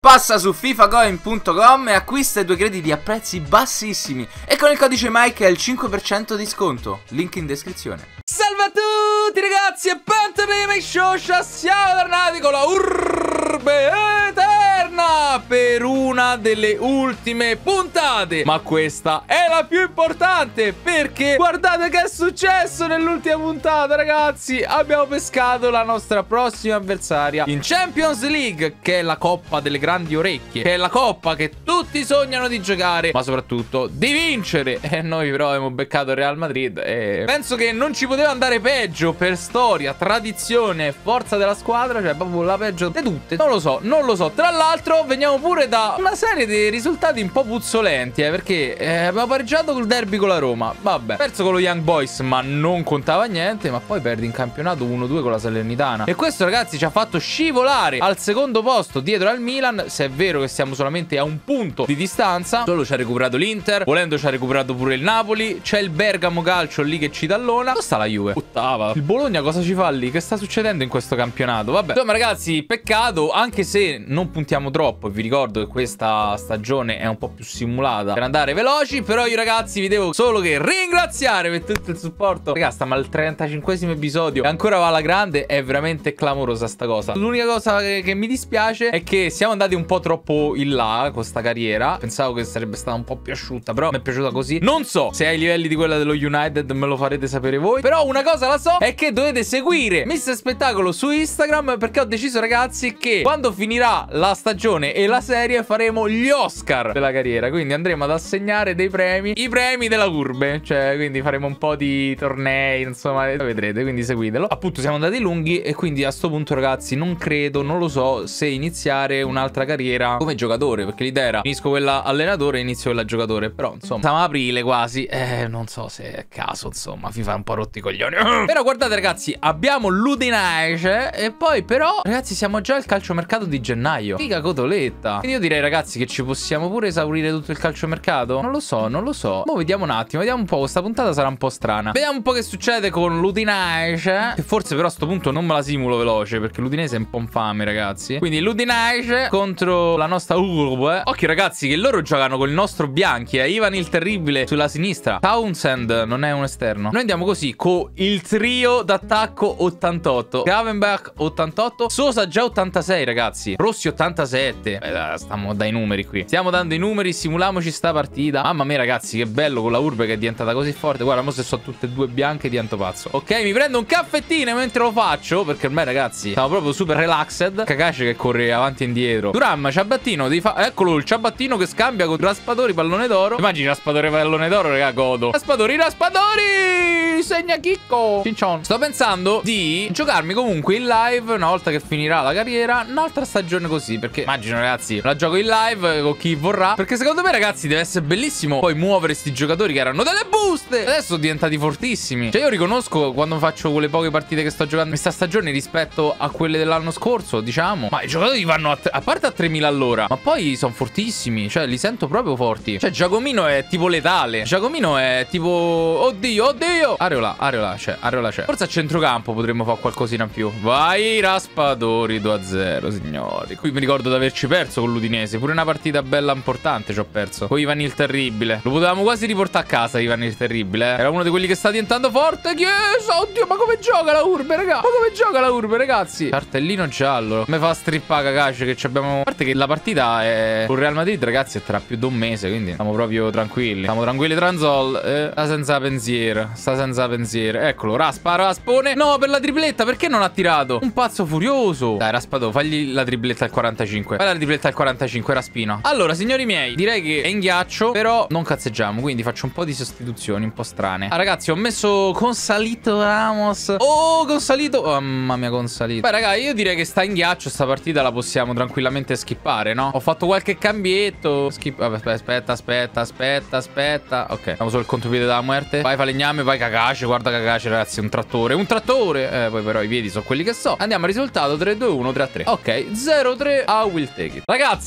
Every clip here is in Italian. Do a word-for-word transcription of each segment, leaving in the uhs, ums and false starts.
Passa su fifacoin punto com e acquista i tuoi crediti a prezzi bassissimi e con il codice Mike hai il cinque per cento di sconto. Link in descrizione. Salve a tutti ragazzi e bentornati nei show. Siamo tornati con la Urbe Eterna per una delle ultime puntate, ma questa è la più importante perché guardate che è successo nell'ultima puntata ragazzi. Abbiamo pescato la nostra prossima avversaria in Champions League, che è la coppa delle grandi orecchie, che è la coppa che tutti sognano di giocare, ma soprattutto di vincere. E noi però abbiamo beccato il Real Madrid e penso che non ci poteva andare peggio per storia, tradizione, forza della squadra, cioè proprio la peggio di tutte. Non lo so, non lo so. Tra l'altro veniamo pure da una serie di risultati un po' puzzolenti, eh, perché eh, abbiamo pareggiato col derby con la Roma, vabbè, perso con lo Young Boys, ma non contava niente, ma poi perdi in campionato uno due con la Salernitana. E questo ragazzi ci ha fatto scivolare al secondo posto dietro al Milan, se è vero che siamo solamente a un punto di distanza. Solo ci ha recuperato l'Inter, volendo ci ha recuperato pure il Napoli, c'è il Bergamo Calcio lì che ci tallona. Dove sta la Juve? Ottava. Il Bologna cosa ci fa lì? Che sta succedendo in questo campionato? Vabbè, insomma ragazzi, peccato, anche se non puntiamo troppo, e vi ricordo che questa stagione è un po' più simulata per andare veloci, però io ragazzi vi devo solo che ringraziare per tutto il supporto. Ragazzi, stiamo al trentacinquesimo episodio e ancora va alla grande, è veramente clamorosa sta cosa. L'unica cosa che, che mi dispiace è che siamo andati un po' troppo in là con sta carriera. Pensavo che sarebbe stata un po' più asciutta, però mi è piaciuta così. Non so se ai livelli di quella dello United, me lo farete sapere voi, però una cosa la so, è che dovete seguire mister Spettacolo su Instagram, perché ho deciso ragazzi che quando finirà la stagione e la serie faremo gli Oscar della carriera, quindi andremo ad assegnare dei premi, i premi della Urbe, cioè quindi faremo un po' di tornei, insomma vedrete, quindi seguitelo. Appunto siamo andati lunghi e quindi a sto punto ragazzi non credo, non lo so se iniziare un'altra carriera come giocatore, perché l'idea era finisco quella allenatore e inizio quella giocatore, però insomma siamo a aprile quasi, eh non so se è caso, insomma FIFA un po' rotti i coglioni. Però guardate ragazzi, abbiamo l'Udinese e poi però ragazzi siamo già al calciomercato di gennaio, figa cotoletta. Quindi io direi ragazzi che ci possiamo pure esaurire tutto il calciomercato. Non lo so, non lo so. Mo vediamo un attimo, vediamo un po', questa puntata sarà un po' strana. Vediamo un po' che succede con l'Udinese, che forse però a sto punto non me la simulo veloce, perché l'Udinese è un po' infame ragazzi. Quindi l'Udinese contro la nostra Urbe. Occhio ragazzi che loro giocano con il nostro Bianchi, eh. Ivan il Terribile sulla sinistra, Townsend non è un esterno. Noi andiamo così con il trio d'attacco ottantotto, Gravenberch ottantotto, Sosa già ottantasei ragazzi, Rossi ottantasette. eh, Stiamo dai numeri qui, stiamo dando i numeri, simuliamoci sta partita. Mamma mia ragazzi che bello con la Urbe che è diventata così forte. Guarda, mo se sono tutte e due bianche divento pazzo. Ok, mi prendo un caffettino mentre lo faccio, perché ormai ragazzi siamo proprio super relaxed. Kakashi che corre avanti e indietro, Thuram, ciabattino di fa... Eccolo il ciabattino che scambia con Raspadori pallone d'oro. Immagini Raspadori pallone d'oro raga, godo. Raspadori, Raspadori, segna chicco. Cincion. Sto pensando di giocarmi comunque in live una volta che finirà la carriera un'altra stagione così, perché immagino ragazzi la gioco in live con chi vorrà, perché secondo me ragazzi deve essere bellissimo poi muovere sti giocatori che erano delle buste, adesso sono diventati fortissimi. Cioè io riconosco quando faccio quelle poche partite che sto giocando in questa stagione rispetto a quelle dell'anno scorso, diciamo, ma i giocatori vanno a, a parte a tremila all'ora, ma poi sono fortissimi, cioè li sento proprio forti. Cioè Giacomino è tipo letale, Giacomino è tipo oddio, oddio. Areola, Areola c'è, Areola c'è. Forse a centrocampo potremmo fare qualcosina in più. Vai Raspadori, due a zero signori. Qui mi ricordo di averci perso con l'Udinese, pure una partita bella importante ci ho perso con Ivan il Terribile. Lo potevamo quasi riportare a casa Ivan il Terribile, eh? Era uno di quelli che sta diventando forte. Chiesa, oddio, ma come gioca la Urbe, raga? Ma come gioca la Urbe, ragazzi? Cartellino giallo. Me fa strippare Kakashi che ci abbiamo... A parte che la partita è con Real Madrid, ragazzi, è tra più di un mese, quindi stiamo proprio tranquilli. Stiamo tranquilli Tranzol. Eh, sta senza pensiero. Sta senza pensiero. Eccolo, raspa, raspone. No, per la tripletta, perché non ha tirato? Un pazzo furioso. Dai, Raspadò, fagli la tripletta al quarantacinque. Fai la tripletta al quarantacinque, Raspino. Allora, signori miei, direi che è in ghiaccio, però non cazzeggiamo, quindi faccio un po' di sostituzioni un po' strane. Ah, ragazzi, ho messo Consalito Ramos. Oh, Consalito. Oh, mamma mia, Consalito. Beh, raga, io direi che sta in ghiaccio. Sta partita la possiamo tranquillamente skippare, no? Ho fatto qualche cambietto. Skip. Vabbè, aspetta, aspetta, aspetta, aspetta. Ok, andiamo sul contropiede della muerte. Vai, falegname, vai, Kakashi. Guarda Kakashi, ragazzi, un trattore. Un trattore. Eh, poi però i piedi sono quelli che so. Andiamo al risultato tre due uno tre a tre. Ok, zero tre a Will Take It. Ragazzi, io non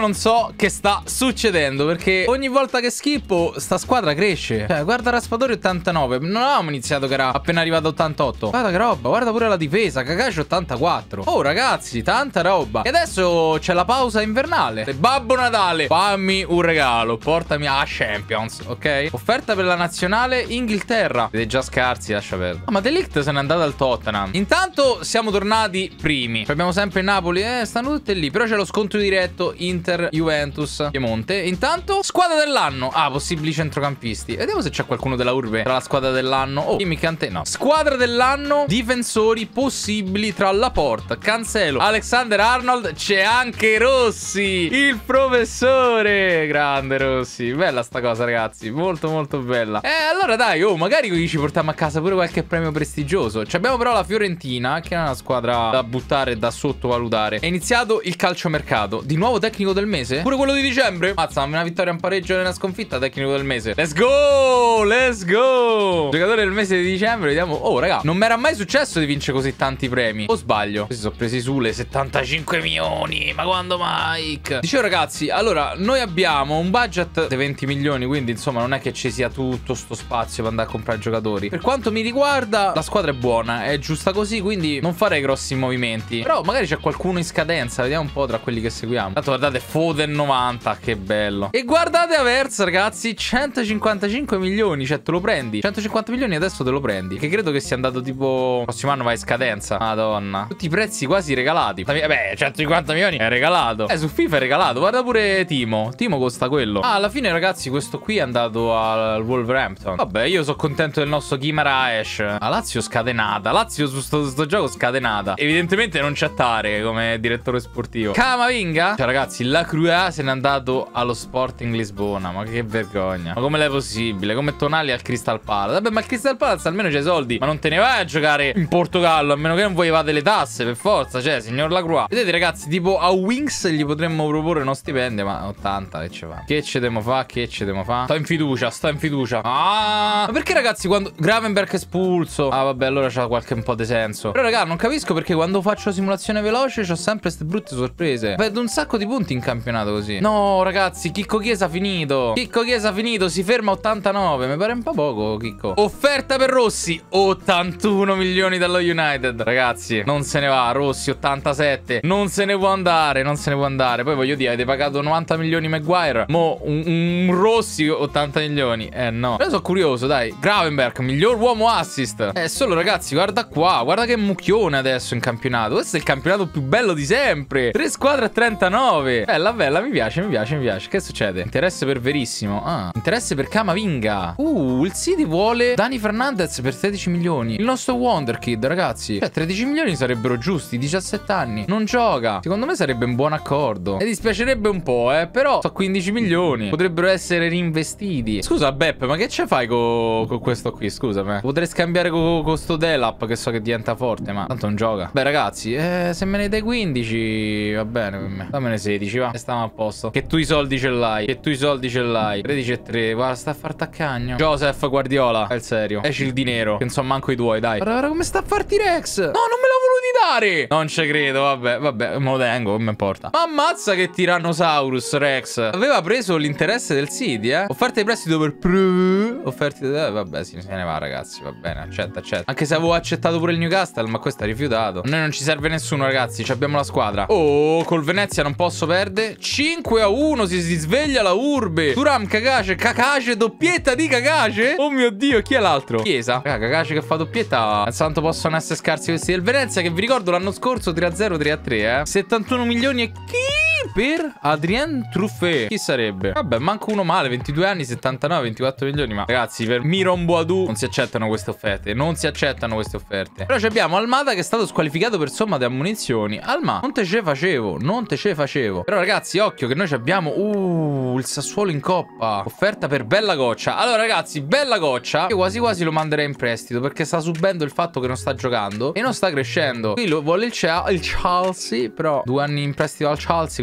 non so che sta succedendo, perché ogni volta che schippo sta squadra cresce. Cioè, guarda Raspadori ottantanove. Non avevamo iniziato che era appena arrivato a ottantotto. Guarda che roba, guarda pure la difesa. Kakashi ottantaquattro. Oh ragazzi, tanta roba. E adesso c'è la pausa invernale. E Babbo Natale, fammi un regalo, portami a Champions, ok? Offerta per la nazionale Inghilterra. Siete già scarsi, lascia perdere. Ah, ma De Ligt se n'è andato al Tottenham. Intanto siamo tornati primi. Abbiamo sempre il Napoli. Eh, stanno tutte lì. Però c'è lo scontro diretto Inter, Juventus, Piemonte. Intanto squadra dell'anno. Ah, possibili centrocampisti. Vediamo se c'è qualcuno della Urbe tra la squadra dell'anno. Oh, Kimi Kanté, no. Squadra dell'anno, difensori possibili tra Laporte, Cancelo, Alexander Arnold. C'è anche Rossi, il professore. Grande Rossi. Bella sta cosa, ragazzi. Molto molto bella. Eh, allora dai, oh, magari ci portiamo a casa pure qualche premio prestigioso. Ci abbiamo però la Fiorentina, che è una squadra da buttare e da sottovalutare. È iniziato il calciomercato. Di nuovo tecnico del mese? Pure quello di dicembre? Mazza, una vittoria, un pareggio e una sconfitta. Tecnico del mese. Let's go! Let's go! Giocatore del mese di dicembre. Vediamo. Oh, raga, non mi era mai successo di vincere così tanti premi. O sbaglio? Questi sono presi sulle settantacinque milioni. Ma quando mai? Dicevo, ragazzi, allora, noi abbiamo un budget di venti milioni. Quindi, insomma, non è che ci sia tutto sto spazio per andare a comprare giocatori. Per quanto mi riguarda, la squadra è buona, è giusta così, quindi non farei grossi movimenti. Però magari c'è qualcuno in scadenza. Vediamo un po' tra quelli che seguiamo. Tanto guardate, Foden novanta, che bello. E guardate Havertz, ragazzi, centocinquantacinque milioni. Cioè, te lo prendi? centocinquanta milioni adesso te lo prendi. Che credo che sia andato tipo prossimo anno va in scadenza. Madonna. Tutti i prezzi quasi regalati. Beh, centocinquanta milioni è regalato. Eh, su FIFA è regalato. Guarda pure Timo. Timo costa quello. Ah, alla fine, ragazzi, questo qui è andato al Wolverhampton. Vabbè, io sono contento del nostro Guimaraes. La Lazio scatenata. Lazio su sto, sto gioco scatenata. Evidentemente non c'è Tare come direttore sportivo. Camavinga. Cioè, ragazzi, la Crua se n'è andato allo Sporting Lisbona. Ma che vergogna. Ma come è possibile? Come Tonali al Crystal Palace. Vabbè, ma il Crystal Palace almeno c'hai soldi. Ma non te ne vai a giocare in Portogallo, a meno che non volevate le tasse, per forza. Cioè, signor Lacroix. Vedete, ragazzi, tipo a Wings gli potremmo proporre uno stipendio. Ma ottanta che ce fa? Che ce demo fa? Che ce demo fa? Sto in fiducia, sto in fiducia. Ah, ma perché, ragazzi, quando Gravenberg è espulso? Ah, vabbè, allora c'ha qualche un po' di senso. Però, raga, non capisco perché quando faccio simulazione veloce c'ho sempre queste brutte sorprese. Vedo un sacco di punti in campionato così. No, ragazzi, Chicco Chiesa finito. Chicco Chiesa finito, si ferma a ottantanove. Mi pare un po' poco, Chicco. Offerta per Rossi, ottantuno milioni dallo United. Ragazzi, non se ne va. Rossi, ottantasette. Non se ne può andare, non se ne può andare. Poi voglio dire, avete pagato novanta milioni Maguire. Mo un, un Rossi, ottanta milioni. Eh no. Però sono curioso, dai. Gravenberg, miglior uomo assist. Eh, solo, ragazzi, guarda qua. Guarda che mucchione adesso in campionato. Questo è il campionato più bello di sempre. Tre squadre a trentanove. Bella, bella, mi piace, mi piace, mi piace. Che succede? Interesse per Verissimo. Ah, interesse per Camavinga. Uh, il City vuole Dani Fernandez per tredici milioni. Il nostro Wonderkid, ragazzi. Cioè, tredici milioni sarebbero giusti. diciassette anni. Non gioca. Secondo me sarebbe un buon accordo. Mi dispiacerebbe un po', eh. Però so quindici milioni. Potrebbero essere reinvestiti. Scusa, Beppe, ma che ce fai con co questo qui? Scusami. Potrei scambiare con co sto Delap, che so che diventa forte, ma tanto non gioca. Beh, ragazzi, eh, se me ne dai quindici va bene per me. Dammene sedici, va. E stiamo a posto. Che tu i soldi ce l'hai. Che tu i soldi ce l'hai. tredici e tre. Guarda, sta a far taccagno. Joseph Guardiola. È il serio. Esci il dinero. Che non so manco i tuoi, dai. Guarda, guarda come sta a farti Rex. No, non me l'ho voluti dare. Non ci credo, vabbè, vabbè. Me lo tengo, come importa. Ma ammazza che Tyrannosaurus Rex. Aveva preso l'interesse del City, eh. Offerte di prestito per pre... Offerti... Eh, vabbè, sì, se ne va, ragazzi. Va bene, accetta, accetta. Anche se avevo accettato pure il Newcastle, ma questo ha rifiutato. A noi non ci serve nessuno, ragazzi. Ci abbiamo la squadra. Oh, col Venezia non posso perdere. cinque a uno, si, si sveglia la Urbe. Thuram, Kakashi, Kakashi, doppietta di Kakashi. Oh mio Dio, chi è l'altro? Chiesa. Raga, Kakashi che fa doppietta. Nel santo possono essere scarsi questi del Venezia, che vi ricordo l'anno scorso tre a zero, tre a tre, eh. settantuno milioni e chi? Per Adrien Truffet. Chi sarebbe? Vabbè, manco uno male. ventidue anni, settantanove, ventiquattro milioni. Ma ragazzi, per Miron Boadou non si accettano queste offerte. Non si accettano queste offerte. Però abbiamo Almada che è stato squalificato per somma di ammunizioni. Alma, non te ce facevo. Non te ce facevo. Però ragazzi, occhio che noi abbiamo Uh, il Sassuolo in coppa. Offerta per Bella Goccia. Allora ragazzi, Bella Goccia io quasi quasi lo manderei in prestito, perché sta subendo il fatto che non sta giocando e non sta crescendo. Qui lo vuole il, il Chelsea. Però due anni in prestito al Chelsea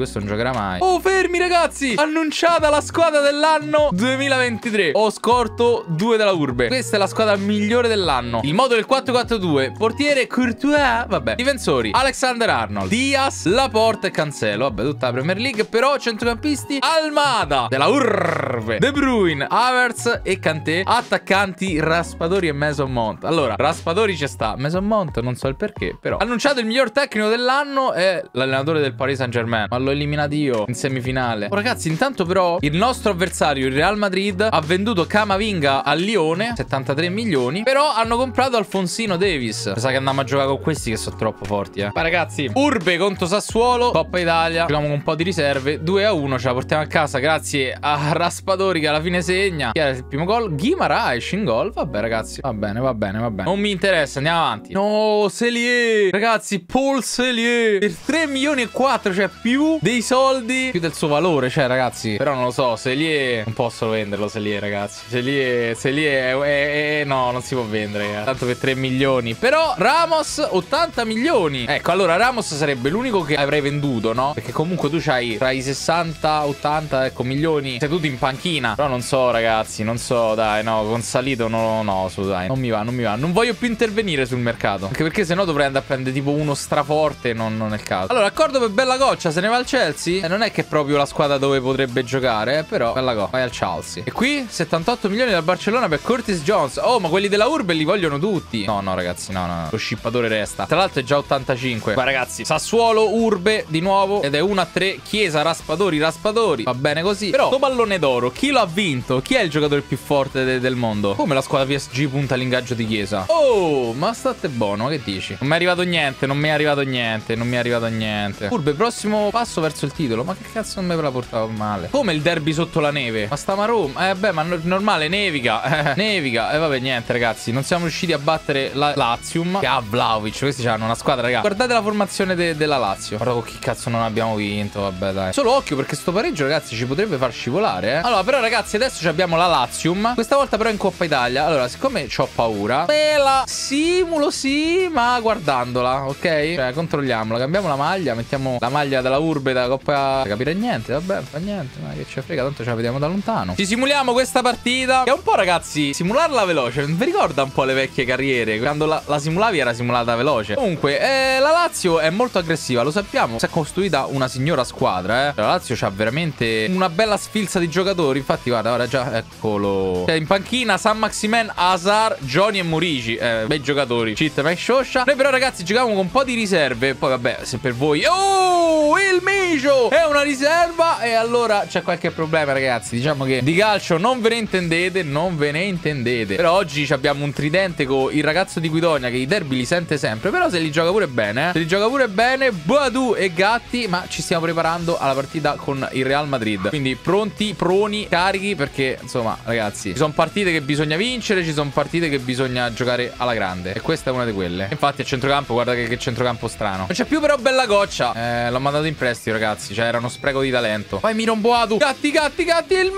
questo non giocherà mai. Oh, fermi ragazzi, annunciata la squadra dell'anno duemilaventitré. Ho scorto due della Urbe. Questa è la squadra migliore dell'anno. Il modo del quattro quattro due. Portiere Courtois. Vabbè. Difensori Alexander-Arnold, Diaz, Laporte e Cancelo. Vabbè, tutta la Premier League. Però centrocampisti Almada della Urbe, De Bruyne, Havertz e Kanté. Attaccanti Raspadori e Mason Mount. Allora, Raspadori ci sta, Mason Mount non so il perché, però. Annunciato il miglior tecnico dell'anno è l'allenatore del Paris Saint-Germain, ma l'ho eliminato io in semifinale. Oh, ragazzi, intanto però il nostro avversario, il Real Madrid, ha venduto Camavinga al Lione, settantatré milioni. Però hanno comprato Alfonsino Davis. Sa che andiamo a giocare con questi che sono troppo forti, eh. Ma ragazzi, Urbe contro Sassuolo, Coppa Italia. Giochiamo con un po' di riserve, due a uno, ce la portiamo a casa grazie a Raspadori che alla fine segna. Chi era il primo gol? Guimaraes in gol. Vabbè ragazzi, va bene, va bene, va bene. Non mi interessa, andiamo avanti. No, Selier, ragazzi, Paul Selier per tre milioni e quattro, cioè più dei soldi, più del suo valore, cioè ragazzi. Però non lo so, Selier non posso venderlo, Selier ragazzi. Selier, Selier è, è, è, no, non si può vendere, ragazzi. Tanto per tre milioni. Però Ramos ottanta milioni. Ecco, allora Ramos sarebbe l'unico che avrei venduto, no? Perché comunque tu c'hai tra i sessanta ottanta, ecco, milioni seduti in panchina. Però non so ragazzi, non so, dai, no, con Salito no, no, su, dai, non mi va, non mi va. Non voglio più intervenire sul mercato, anche perché sennò dovrei andare a prendere tipo uno straforte, non, non è il caso. Allora, accordo per Bella Goccia, se ne va al Chelsea. E non è che è proprio la squadra dove potrebbe giocare, eh, però Bella Goccia, vai al Chelsea. E qui settantotto milioni dal Barcellona per Curtis Jones. Oh, ma quelli della Urbe li vogliono tutti. No, no ragazzi, no, no, lo scippatore resta. Tra l'altro è già ottantacinque. Ma ragazzi, Sassuolo, Urbe di nuovo, ed è uno a tre. Chiesa, Raspadori, Raspadori. Va bene così. Però sto pallone d'oro, chi lo ha vinto? Chi è il giocatore più forte de del mondo? Come la squadra P S G punta all'ingaggio di Chiesa? Oh, ma state buono, che dici? Non mi è arrivato niente, non mi è arrivato niente, non mi è arrivato niente. Urbe, prossimo passo verso il titolo. Ma che cazzo non me la portavo male? Come il derby sotto la neve? Ma stiamo a Roma. Eh beh, ma no normale, nevica. Nevica. E eh, vabbè, niente ragazzi, non siamo riusciti a battere la Lazium, che ha Vlahovic. Questi hanno una squadra, ragazzi. Guardate la formazione de della Lazio. Guarda con chi cazzo non abbiamo vinto. Vabbè, dai. Solo occhio, perché sto pareggio, ragazzi, ci potrebbe far scivolare, eh. Allora, però ragazzi, adesso abbiamo la Lazium. Questa volta però in Coppa Italia. Allora, siccome ho paura, me la simulo, sì, ma guardandola, ok? Cioè, controlliamola. Cambiamo la maglia, mettiamo la maglia della Urbe, della Coppa. Non capire niente, vabbè, fa niente. Ma che ci frega, tanto ce la vediamo da lontano. Ci simuliamo questa partita, che è un po', ragazzi, simularla veloce vi ricorda un po' le vecchie carriere. Quando la, la simulavi era simulata veloce. Comunque, eh, la Lazio è molto aggressiva, lo sappiamo. Si è costruita una signora squadra, eh. La Lazio c'ha veramente una bella sfilza di giocatori. Infatti, guarda, ora già, eccolo. Cioè, in panchina San Maximen, Hazard, Johnny e Murici. Eh, bei giocatori. Cheat, Mike Shosha. Noi però, ragazzi, giochiamo con un po' di riserve. Poi, vabbè, se per voi... Oh, il Micio è una riserva. E allora c'è qualche problema, ragazzi. Diciamo che di calcio non ve ne intendete, non ve ne intendete. Però oggi abbiamo un tridente con il ragazzo di Guidonia che i derby li sente sempre. Però se li gioca pure bene, eh. Se li gioca pure bene, Boadou e Gatti. Ma ci stiamo preparando alla partita con il Real Madrid. Quindi pronti, proni, carichi, perché insomma, ragazzi, ci sono partite che bisogna vincere, ci sono partite che bisogna giocare alla grande. E questa è una di quelle. Infatti a centrocampo, guarda che, che centrocampo strano. Non c'è più però Bella Goccia. Eh, l'ho mandato in prestito, ragazzi. Cioè, era uno spreco di talento. Vai Miron Boadou. Gatti, Gatti, Gatti, il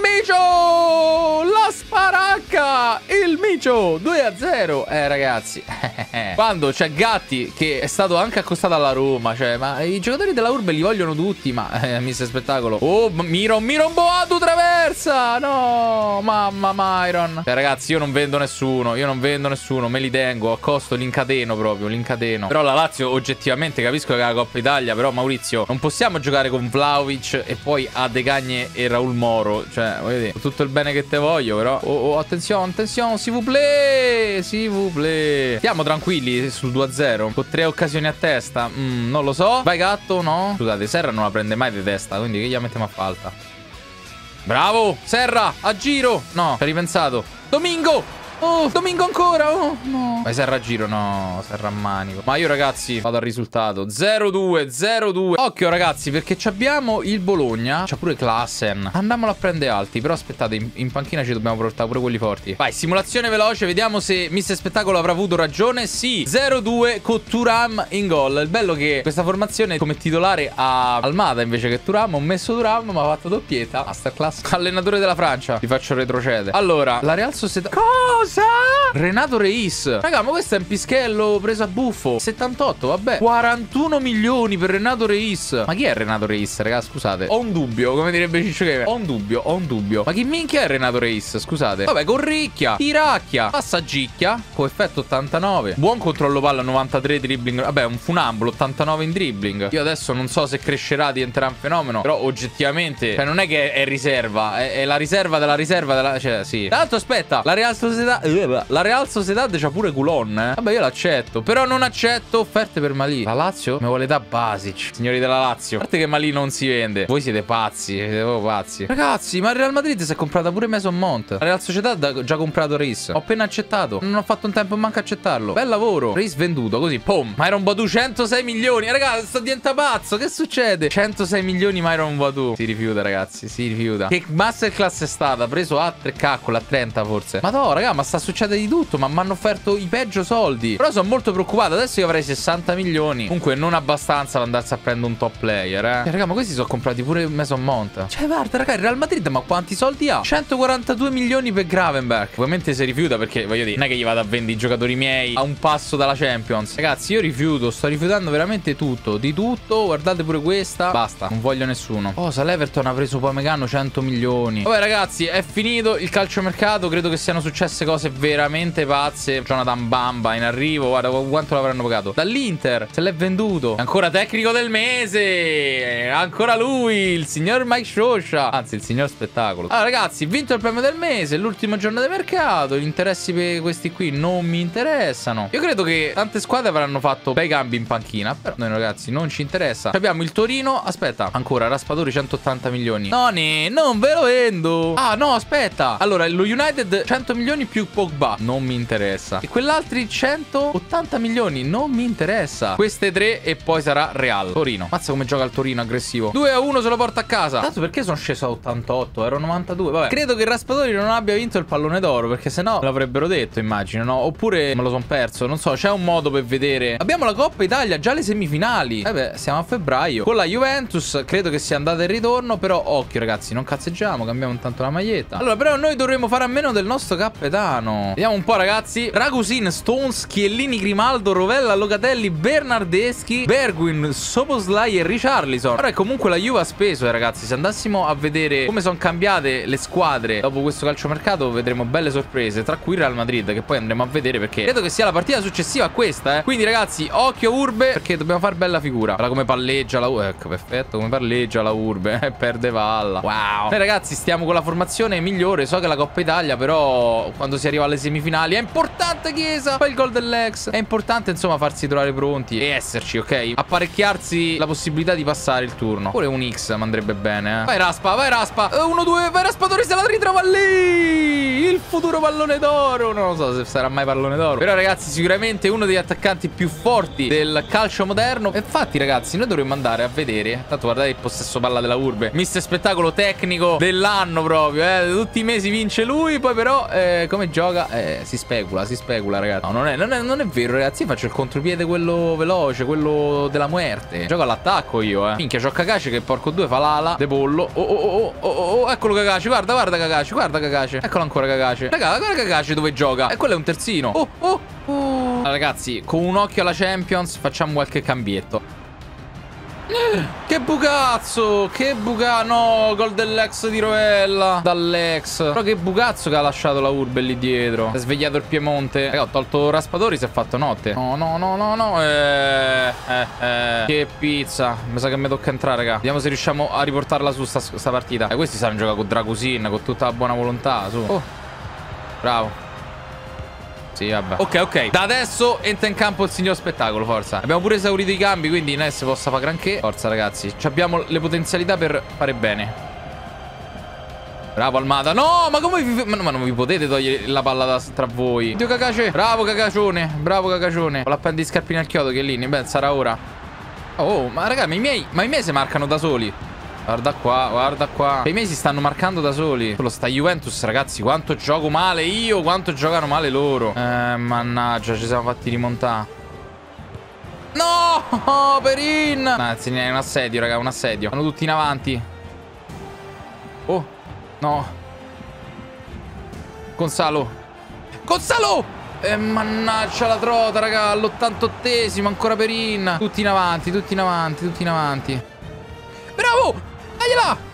Micio! La sparacca! Il Micio! due a zero. Eh, ragazzi. Quando c'è Gatti, che è stato anche accostato alla Roma. Cioè, ma i giocatori della Urbe li vogliono tutti. Ma, eh, mister Spettacolo. Oh, Miron, Miron Boadou traversa! No, mamma Myron. Cioè, ragazzi, io non vendo nessuno. Io non vendo nessuno. Me li tengo. A costo l'incateno proprio. L'incateno. Però la Lazio, oggettivamente, capisco che è la Coppa Italia. Però, Maurizio, non possiamo giocare con Vlahovic e poi a De Gagne e Raul Moro. Cioè, voglio dire, tutto il bene che te voglio, però. Oh, oh, attenzione, attenzione, s'il vous plaît, s'il vous plaît. Stiamo tranquilli sul due a zero. Con tre occasioni a testa. Mm, non lo so. Vai Gatto, no? Scusate, Serra non la prende mai di testa, quindi che gli mettiamo a falta? Bravo, Serra, a giro. No, ci hai ripensato. Domingo. Oh, Domingo ancora. Oh, no. Vai Serra a giro. No, Serra a manico. Ma io, ragazzi, vado al risultato. zero due, zero due. Occhio, ragazzi, perché abbiamo il Bologna. C'ha pure Klassen. Andiamolo a prendere alti. Però aspettate, in, in panchina ci dobbiamo portare pure quelli forti. Vai, simulazione veloce. Vediamo se mister Spettacolo avrà avuto ragione. Sì, zero due con Thuram in gol. Il bello che questa formazione come titolare ha Almada invece che Thuram. Ho messo Thuram, ma ha fatto doppietta. Masterclass. Allenatore della Francia. Vi faccio retrocedere. Allora, la Real Società... Oh, Cosa? Renato Reis. Raga, ma questo è un pischello preso a buffo. settantotto, vabbè. quarantuno milioni per Renato Reis. Ma chi è Renato Reis, raga? Scusate. Ho un dubbio, come direbbe Ciccio Gamer. Ho un dubbio, ho un dubbio. Ma chi minchia è Renato Reis? Scusate. Vabbè, corricchia, tiracchia, passagicchia, coeffetto ottantanove. Buon controllo palla, novantatré dribbling. Vabbè, un funambolo, ottantanove in dribbling. Io adesso non so se crescerà, diventerà un fenomeno, però oggettivamente, cioè non è che è riserva, è, è la riserva della riserva della... Cioè, sì. Tra l'altro, aspetta, la Real Sociedad... La Real Sociedad c'ha pure Coulon, eh. Vabbè, io l'accetto. Però non accetto offerte per Malì. La Lazio mi vuole da Basic. Signori della Lazio. A parte che Malì non si vende. Voi siete pazzi. Siete proprio pazzi. Ragazzi, ma il Real Madrid si è comprata pure Mason Mount. La Real Sociedad ha già comprato Reis. Ho appena accettato. Non ho fatto un tempo manco accettarlo. Bel lavoro. Reis venduto, così. Pum. Myron Boadu, centosei milioni. Ragazzi, sta diventa pazzo. Che succede? centosei milioni Myron Boadu. Si rifiuta, ragazzi. Si rifiuta. Che masterclass è stata? Preso a tre K con la trenta forse. Ma no, raga, ma sta succedendo di tutto. Ma mi hanno offerto i peggio soldi. Però sono molto preoccupato. Adesso io avrei sessanta milioni. Comunque non abbastanza per andarsi a prendere un top player, eh. E, raga, ma questi sono comprati pure Mason Mount. Cioè, guarda, raga, il Real Madrid, ma quanti soldi ha? centoquarantadue milioni per Gravenberch. Ovviamente si rifiuta perché, voglio dire, non è che gli vado a vendere i giocatori miei a un passo dalla Champions. Ragazzi, io rifiuto. Sto rifiutando veramente tutto. Di tutto. Guardate pure questa. Basta. Non voglio nessuno. Cosa? L'Everton ha preso Upamecano cento milioni. Vabbè, ragazzi, è finito il calciomercato. Credo che siano successe cose veramente pazze. Jonathan Bamba in arrivo. Guarda quanto l'avranno pagato. Dall'Inter se l'è venduto. Ancora tecnico del mese. Ancora lui, il signor Mike Scioscia. Anzi, il signor spettacolo. Allora, ragazzi, vinto il premio del mese. L'ultimo giorno di mercato. Gli interessi per questi qui non mi interessano. Io credo che tante squadre avranno fatto bei cambi in panchina. Però noi, ragazzi, non ci interessa. Abbiamo il Torino. Aspetta, ancora Raspadori centottanta milioni. No, ne, non ve lo vendo. Ah, no, aspetta. Allora, lo United cento milioni più Pogba. Non mi interessa. E quell'altri centottanta milioni. Non mi interessa. Queste tre e poi sarà Real. Torino. Mazza come gioca il Torino aggressivo. due a uno se lo porta a casa. Tanto perché sono sceso a ottantotto? Ero novantadue. Vabbè. Credo che Raspadori non abbia vinto il pallone d'oro, perché sennò me l'avrebbero detto, immagino, no? Oppure me lo son perso. Non so, c'è un modo per vedere. Abbiamo la Coppa Italia, già le semifinali. Eh beh, siamo a febbraio. Con la Juventus credo che sia andata in ritorno. Però occhio, ragazzi, non cazzeggiamo. Cambiamo intanto la maglietta. Allora, però noi dovremmo fare a meno del nostro capitano. Vediamo un po', ragazzi. Ragusin, Stones, Chiellini, Grimaldo, Rovella, Locatelli, Bernardeschi, Bergwin, Soboslai e Richarlison. Ora comunque la Juve ha speso, eh, ragazzi. Se andassimo a vedere come sono cambiate le squadre dopo questo calciomercato, vedremo belle sorprese, tra cui Real Madrid, che poi andremo a vedere, perché credo che sia la partita successiva a questa, eh. Quindi, ragazzi, occhio Urbe, perché dobbiamo fare bella figura. Guarda come palleggia la Urbe. Ecco, perfetto, come palleggia la Urbe. E perde palla. Wow. Noi, ragazzi, stiamo con la formazione migliore. So che la Coppa Italia, però, quando si arriva alle semifinali è importante, Chiesa. Poi il gol dell'ex. È importante, insomma, farsi trovare pronti e esserci, ok? Apparecchiarsi la possibilità di passare il turno. Pure un X mi andrebbe bene, eh. Vai Raspa, vai Raspa. uno due, vai Raspadori, se la ritrova lì. Il futuro pallone d'oro. Non lo so se sarà mai pallone d'oro. Però, ragazzi, sicuramente uno degli attaccanti più forti del calcio moderno. E infatti, ragazzi, noi dovremmo andare a vedere. Tanto guardate il possesso palla della Urbe. Mister spettacolo tecnico dell'anno proprio, eh. Tutti i mesi vince lui. Poi però, eh, come gioca? Eh, si specula, si specula, ragazzi. No, non è, non è, non è vero, ragazzi. Io faccio il contropiede, quello veloce, quello della muerte. Gioco all'attacco io, eh. Minchia, c'ho Kakashi che porco due fa l'ala de pollo. Oh, oh, oh, oh, oh, oh. Eccolo Kakashi, guarda, guarda Kakashi, guarda Kakashi. Eccolo ancora Kakashi. Raga, guarda Kakashi dove gioca. E quello è un terzino. Oh, oh, oh. Allora, ragazzi, con un occhio alla Champions facciamo qualche cambietto. Che bucazzo. Che buca. No, gol dell'ex di Rovella. Dall'ex. Però che bucazzo che ha lasciato la Urbe lì dietro. Si è svegliato il Piemonte. Raga, ho tolto Raspadori, si è fatto notte. No, no, no, no, no. Eh, eh, eh. Che pizza. Mi sa che mi tocca entrare, raga. Vediamo se riusciamo a riportarla su sta, sta partita. Eh, questi sanno giocare con Dragusin, con tutta la buona volontà. Su. Oh. Bravo. Sì, vabbè. Ok, ok. Da adesso entra in campo il signor spettacolo, forza. Abbiamo pure esaurito i cambi, quindi non è se possa fare granché. Forza, ragazzi. Ci abbiamo le potenzialità per fare bene. Bravo Almada. No, ma come vi... Ma, ma non vi potete togliere la palla da, tra voi. Dio Kakashi. Bravo Kakacione. Bravo Kakacione. Con l'appendi scarpini al chiodo, Chiellini. Beh, sarà ora. Oh, ma raga, ma i miei... Ma i miei si marcano da soli. Guarda qua, guarda qua. I miei si stanno marcando da soli. Quello sta Juventus, ragazzi. Quanto gioco male io, quanto giocano male loro. Eh, mannaggia, ci siamo fatti rimontare. No, Perin. Anzi, è un assedio, raga, un assedio. Vanno tutti in avanti. Oh, no. Gonzalo. Gonzalo! E mannaggia la trota, raga, all'ottantottesimo, ancora Perin. Tutti in avanti, tutti in avanti, tutti in avanti. Bravo! Dagliela!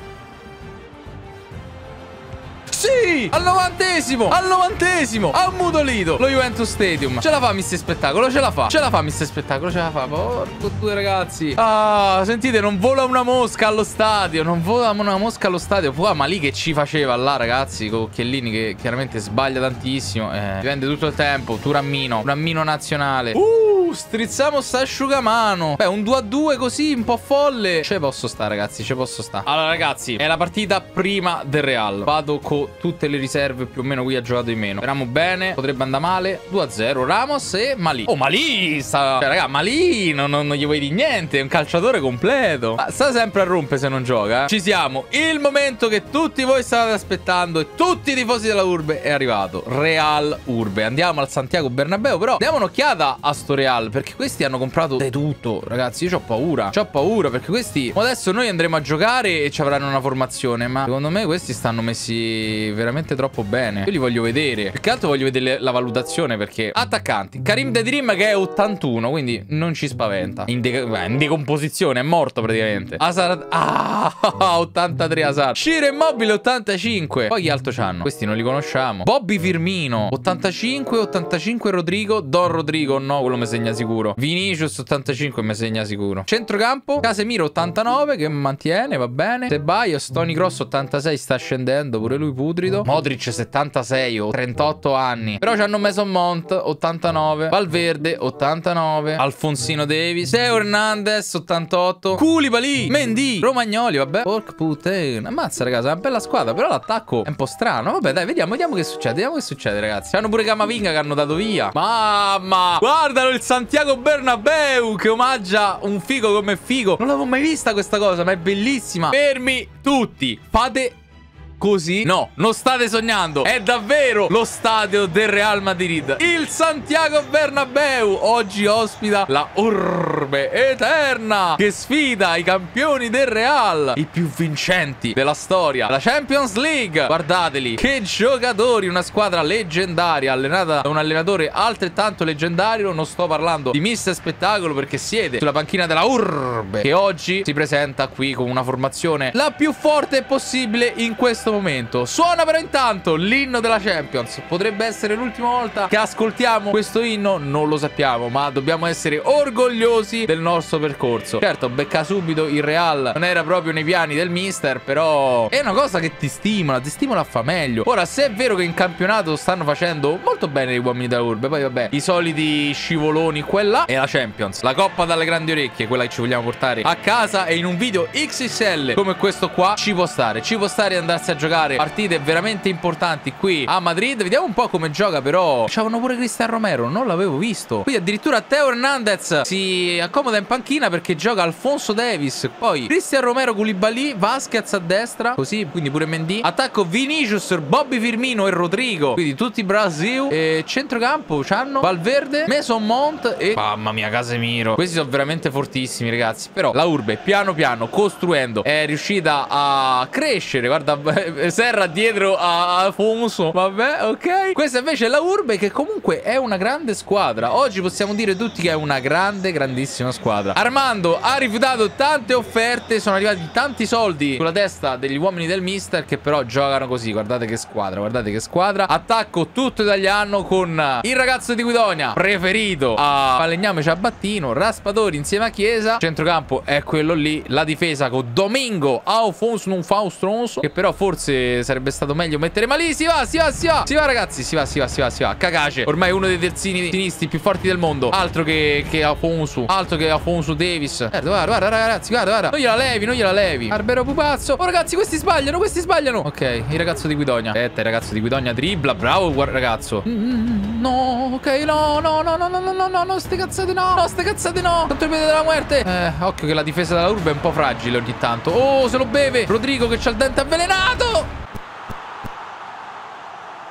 Sì! Al novantesimo! Al novantesimo! Ha ammutolito lo Juventus Stadium. Ce la fa mister Spettacolo, ce la fa. Ce la fa mister Spettacolo, ce la fa. Porco due, ragazzi. Ah, sentite, non vola una mosca allo stadio. Non vola una mosca allo stadio. Poi ma lì che ci faceva là, ragazzi, con Chiellini che chiaramente sbaglia tantissimo. Eh, dipende tutto il tempo. Turammino, Turammino nazionale. Uh, strizziamo sta asciugamano. Beh, un due a due così, un po' folle. Ce posso sta, ragazzi, ce posso sta. Allora, ragazzi, è la partita prima del Real. Vado con tutte le riserve, più o meno qui ha giocato in meno. Speriamo bene, potrebbe andare male. Due a zero Ramos e Malì. Oh, Malì sta... Cioè, raga, Malì non, non, non gli vuoi dire niente. È un calciatore completo. Ma sta sempre a rompe se non gioca, eh. Ci siamo. Il momento che tutti voi state aspettando e tutti i tifosi della Urbe è arrivato. Real Urbe. Andiamo al Santiago Bernabéu. Però diamo un'occhiata a sto Real, perché questi hanno comprato di tutto. Ragazzi, io ho paura. Ho paura perché questi... Adesso noi andremo a giocare e ci avranno una formazione, ma secondo me questi stanno messi veramente troppo bene. Io li voglio vedere. Più che altro voglio vedere la valutazione, perché attaccanti Karim De Dream che è ottantuno, quindi non ci spaventa. In, de beh, in decomposizione, è morto praticamente. Hazard, ah, ottantatré Hazard. Ciro Immobile ottantacinque. Poi chi altro c'hanno? Questi non li conosciamo. Bobby Firmino ottantacinque, ottantacinque Rodrigo. Don Rodrigo no, quello mi segna sicuro. Vinicius ottantacinque mi segna sicuro. Centrocampo Casemiro ottantanove che mantiene, va bene. Ceballos, Toni Kroos ottantasei, sta scendendo pure lui putrido. Modric settantasei o trentotto anni. Però ci hanno messo Mount ottantanove. Valverde ottantanove. Alfonsino Davis. Teo Hernandez ottantotto. Koulibaly, Mendy, Romagnoli, vabbè. Porca puttana. Ammazza, ragazzi, è una bella squadra. Però l'attacco è un po' strano. Vabbè, dai, vediamo, vediamo che succede. Vediamo che succede, ragazzi. C'hanno pure Camavinga che hanno dato via. Mamma, guardalo il Santiago Bernabéu che omaggia un figo come figo. Non l'avevo mai vista questa cosa, ma è bellissima. Fermi tutti. Fate così? No, non state sognando. È davvero lo stadio del Real Madrid. Il Santiago Bernabéu oggi ospita la Urbe Eterna, che sfida i campioni del Real, i più vincenti della storia, la Champions League. Guardateli, che giocatori. Una squadra leggendaria allenata da un allenatore altrettanto leggendario. Non sto parlando di mister Spettacolo, perché siete sulla panchina della Urbe, che oggi si presenta qui con una formazione la più forte possibile in questo momento. Suona però intanto l'inno della Champions. Potrebbe essere l'ultima volta che ascoltiamo questo inno, non lo sappiamo, ma dobbiamo essere orgogliosi del nostro percorso. Certo, becca subito il Real, non era proprio nei piani del mister, però è una cosa che ti stimola, ti stimola a fare meglio. Ora, se è vero che in campionato stanno facendo molto bene gli uomini della Urbe, poi vabbè, i soliti scivoloni quella e la Champions, la coppa dalle grandi orecchie, quella che ci vogliamo portare a casa, e in un video X S L come questo qua ci può stare, ci può stare andarsi a giocare partite veramente importanti qui a Madrid. Vediamo un po' come gioca, però c'avevano pure Cristian Romero, non l'avevo visto. Qui addirittura Teo Hernandez si accomoda in panchina perché gioca Alfonso Davis, poi Cristian Romero, Koulibaly, Vasquez a destra, così, quindi pure Mendy. Attacco Vinicius, Bobby Firmino e Rodrigo, quindi tutti Brasil. E centrocampo c'hanno Valverde, Mason Mount e mamma mia Casemiro. Questi sono veramente fortissimi, ragazzi. Però la Urbe piano piano, costruendo, è riuscita a crescere. Guarda, Serra dietro a Alfonso. Vabbè, ok. Questa invece è la Urbe, che comunque è una grande squadra. Oggi possiamo dire tutti che è una grande, grandissima squadra. Armando ha rifiutato tante offerte, sono arrivati tanti soldi sulla testa degli uomini del mister, che però giocano così. Guardate che squadra, guardate che squadra. Attacco tutto italiano con il ragazzo di Guidonia preferito a Falegname Ciabattino, Raspadori insieme a Chiesa. Centrocampo è quello lì. La difesa con Domingo, Alfonso non Faustronso, che però forse sarebbe stato meglio mettere. Ma lì si va, si va, si va, si va, ragazzi, si va, si va, si va, si va. Kagace, ormai uno dei terzini sinistri più forti del mondo. Altro che, che Alfonso, altro che Alfonso Davis. Guarda, guarda, guarda, ragazzi, guarda, guarda. Non gliela levi, non gliela levi. Arbero pupazzo. Oh, ragazzi, questi sbagliano, questi sbagliano. Ok, il ragazzo di Guidonia. Aspetta, il ragazzo di Guidonia dribbla. Bravo, guarda, ragazzo. Mm, no, ok, no, no, no, no, no, no, no, no, no, ste cazzate no. No, ste cazzate no. Contro il piede della muerte. Eh, occhio che la difesa della Urbe è un po' fragile ogni tanto. Oh, se lo beve. Rodrigo che c'ha il dente avvelenato.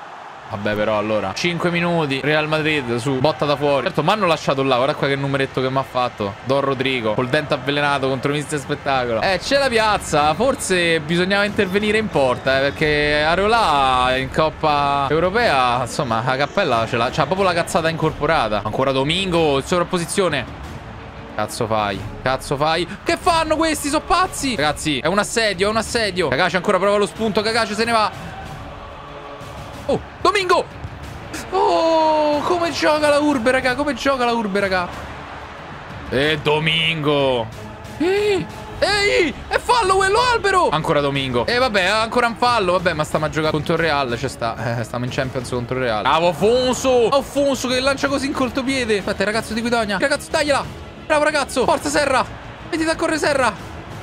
Vabbè, però allora cinque minuti Real Madrid su botta da fuori. Certo, mi hanno lasciato là. Guarda qua che numeretto che mi ha fatto Don Rodrigo col dente avvelenato contro mister Spettacolo. Eh, c'è la piazza. Forse bisognava intervenire in porta, eh, perché Areola in Coppa Europea, insomma, la cappella ce l'ha. C'ha proprio la cazzata incorporata. Ancora Domingo in sovrapposizione. Cazzo fai? Cazzo fai? Che fanno questi? Sono pazzi. Ragazzi, è un assedio, è un assedio. Kagaci ancora prova lo spunto. Kagaci se ne va. Oh, Domingo! Oh, come gioca la Urbe, raga. Come gioca la Urbe, raga. E Domingo. Ehi, ehi, è fallo quello, Albero. Ancora Domingo. E eh, vabbè, ancora un fallo. Vabbè, ma stiamo a giocare contro il Real. Ci sta. Eh, stiamo in Champions contro il Real. Bravo Afonso. Afonso che lancia così in cortopiede. Aspetta, il ragazzo di Guidogna. Ragazzo, tagliela. Bravo ragazzo. Forza Serra. Mettiti a correre Serra.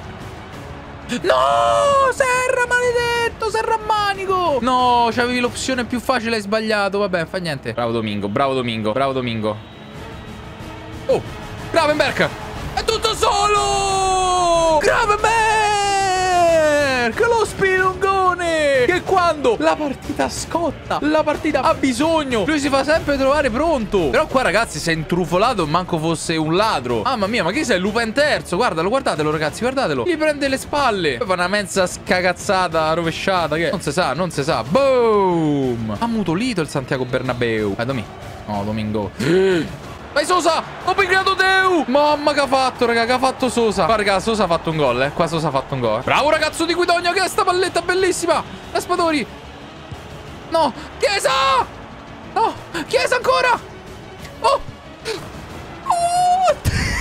No, Serra, maledetto, Serra a manico. No, c'avevi l'opzione più facile, hai sbagliato. Vabbè, fa niente. Bravo Domingo, bravo Domingo, bravo Domingo. Oh, Gravenberg. È tutto solo. Gravenberg, lo spilungone, che quando la partita scotta, la partita ha bisogno, lui si fa sempre trovare pronto. Però qua, ragazzi, si è intrufolato, manco fosse un ladro. Mamma mia, ma chi sei? Lupin terzo. Guardalo, guardatelo, ragazzi, guardatelo. Gli prende le spalle. Poi fa una mezza scagazzata rovesciata che non si sa, non si sa. Boom. Ha mutolito il Santiago Bernabeu. Vai, Domi. No, Domingo. Vai Sosa! Ho piccato Deu! Mamma che ha fatto, raga, che ha fatto Sosa. Qua, raga, Sosa ha fatto un gol, eh. Qua Sosa ha fatto un gol. Bravo ragazzo di Guidogna, che è sta palletta bellissima. Raspadori. No, Chiesa! No, Chiesa ancora! Oh! Oh!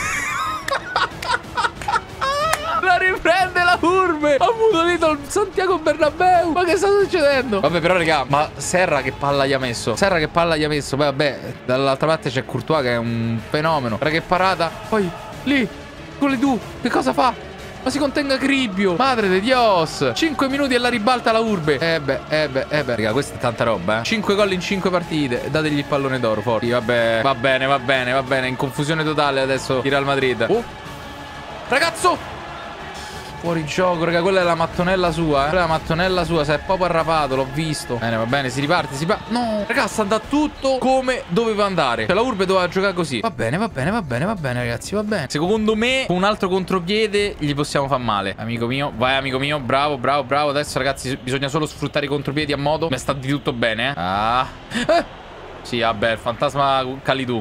La riprende la Urbe. Ha mutolito il Santiago Bernabeu. Ma che sta succedendo? Vabbè, però, raga, ma Serra che palla gli ha messo? Serra che palla gli ha messo? Poi, vabbè, dall'altra parte c'è Courtois che è un fenomeno. Guarda che parata. Poi, lì, con le due, che cosa fa? Ma si contenga Cribbio. Madre de Dios. cinque minuti e la ribalta la Urbe. Eh beh, eh beh, eh beh. Raga, questa è tanta roba, eh. cinque gol in cinque partite. Dategli il pallone d'oro, forti. Vabbè, va bene, va bene, va bene. In confusione totale adesso il Real Madrid. Oh. Ragazzo. Fuori gioco, raga, quella è la mattonella sua, eh. Quella è la mattonella sua, si è proprio arrapato, l'ho visto. Bene, va bene, si riparte, si parte. No, raga, sta andando tutto come doveva andare. Cioè, la Urbe doveva giocare così. Va bene, va bene, va bene, va bene, ragazzi, va bene. Secondo me, con un altro contropiede gli possiamo far male. Amico mio, vai, amico mio, bravo, bravo, bravo. Adesso, ragazzi, bisogna solo sfruttare i contropiedi a modo. Mi sta di tutto bene, eh. Ah. Eh. Sì, vabbè, il fantasma Kalidou.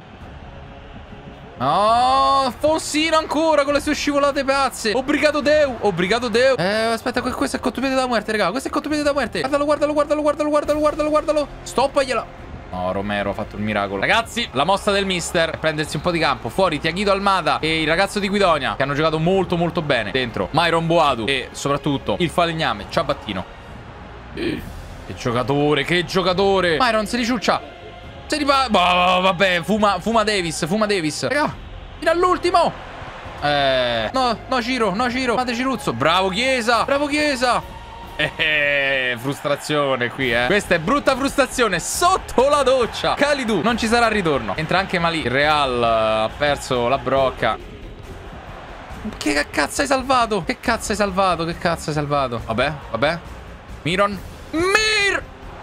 Oh, Fonsino ancora con le sue scivolate pazze. Obbligato Deu. Obbligato Deu. Eh, aspetta, questo è contropiede da muerte, raga. Questo è contropiede da muerte. Guardalo, guardalo, guardalo, guardalo, guardalo, guardalo, guardalo. Stoppagliela. No, Romero ha fatto il miracolo. Ragazzi, la mossa del mister è prendersi un po' di campo. Fuori Tiaguito Almada e il ragazzo di Guidogna, che hanno giocato molto molto bene. Dentro Myron Boadu e soprattutto il falegname Ciabattino. Che giocatore, che giocatore. Myron se li ciuccia. Se li va. Boh, vabbè, fuma, fuma Davis, fuma Davis. Raga, fino all'ultimo. Eh. No, no, Ciro, no, Ciro. Fate Ciruzzo. Bravo Chiesa. Bravo Chiesa. Eh, frustrazione qui, eh. Questa è brutta frustrazione sotto la doccia. Kalidou, non ci sarà ritorno. Entra anche Malì. Il Real ha perso la brocca. Che cazzo hai salvato? Che cazzo hai salvato? Che cazzo hai salvato? Vabbè, vabbè. Miron. Mir.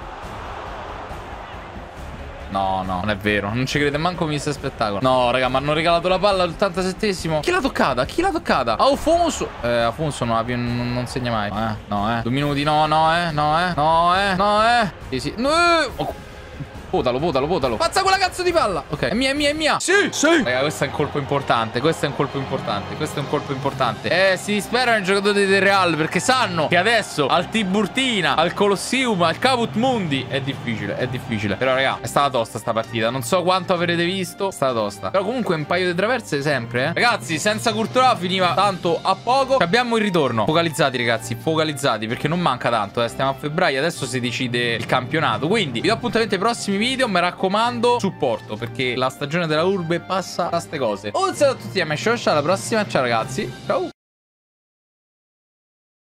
No, no, non è vero. Non ci crede manco mister Spettacolo. No, raga, mi hanno regalato la palla all'ottantasettesimo. Chi l'ha toccata? Chi l'ha toccata? Afonso. Eh, Afonso no, non, non segna mai. No, eh, no, eh. Due minuti, no, no, eh, no, eh. No, eh, no, eh. Sì, sì. No. Oh. Votalo, votalo, votalo. Pazza quella cazzo di palla. Ok, è mia, è mia, è mia. Sì, sì. Raga, questo è un colpo importante. Questo è un colpo importante. Questo è un colpo importante. Eh, si disperano i giocatori del Real, perché sanno che adesso al Tiburtina, al Colosseum, al Cavut Mundi è difficile, è difficile. Però, raga, è stata tosta sta partita. Non so quanto avrete visto. È stata tosta. Però comunque un paio di traverse sempre, eh. Ragazzi, senza Courtois finiva tanto a poco. Abbiamo il ritorno. Focalizzati, ragazzi, focalizzati, perché non manca tanto, eh. Stiamo a febbraio, adesso si decide il campionato. Quindi vi do appuntamento ai prossimi video. Mi raccomando, supporto, perché la stagione della Urbe passa da ste cose. Un saluto a tutti, a me Shosha, alla prossima, ciao ragazzi, ciao.